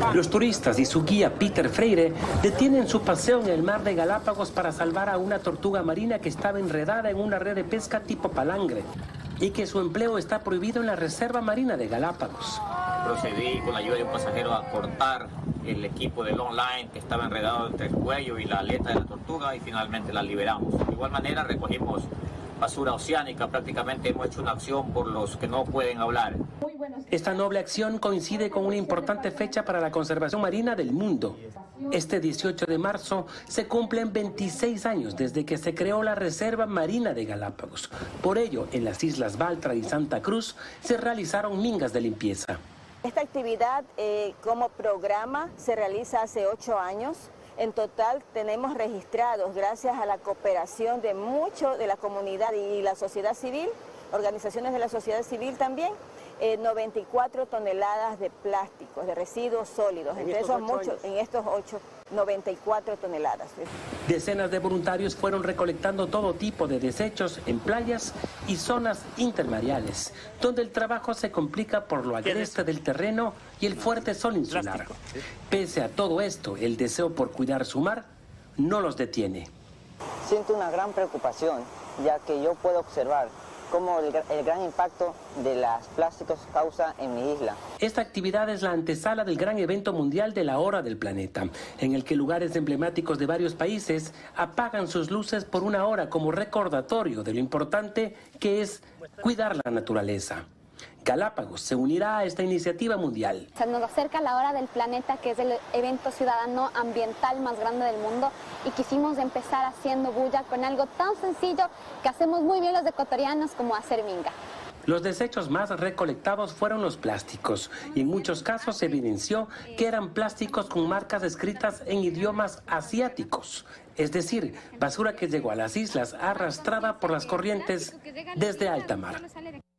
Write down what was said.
Los turistas y su guía Peter Freire detienen su paseo en el mar de Galápagos para salvar a una tortuga marina que estaba enredada en una red de pesca tipo palangre y que su empleo está prohibido en la Reserva Marina de Galápagos. Procedí con la ayuda de un pasajero a cortar el equipo de long line que estaba enredado entre el cuello y la aleta de la tortuga y finalmente la liberamos. De igual manera recogimos basura oceánica, prácticamente hemos hecho una acción por los que no pueden hablar. Esta noble acción coincide con una importante fecha para la conservación marina del mundo. Este 18 de marzo se cumplen 26 años desde que se creó la Reserva Marina de Galápagos. Por ello, en las islas Baltra y Santa Cruz se realizaron mingas de limpieza. Esta actividad como programa se realiza hace 8 años. En total tenemos registrados, gracias a la cooperación de mucho de la comunidad y la sociedad civil, organizaciones de la sociedad civil también, 94 toneladas de plásticos, de residuos sólidos. Entre esos muchos, en estos 94 toneladas. Decenas de voluntarios fueron recolectando todo tipo de desechos en playas y zonas intermareales, donde el trabajo se complica por lo agreste del terreno y el fuerte sol insular. Pese a todo esto, el deseo por cuidar su mar no los detiene. Siento una gran preocupación, ya que yo puedo observar cómo el gran impacto de los plásticos causa en mi isla. Esta actividad es la antesala del gran evento mundial de la Hora del Planeta, en el que lugares emblemáticos de varios países apagan sus luces por una hora como recordatorio de lo importante que es cuidar la naturaleza. Galápagos se unirá a esta iniciativa mundial. Se nos acerca la Hora del Planeta, que es el evento ciudadano ambiental más grande del mundo, y quisimos empezar haciendo bulla con algo tan sencillo que hacemos muy bien los ecuatorianos, como hacer minga. Los desechos más recolectados fueron los plásticos y en muchos casos se evidenció que eran plásticos con marcas escritas en idiomas asiáticos, es decir, basura que llegó a las islas arrastrada por las corrientes desde alta mar.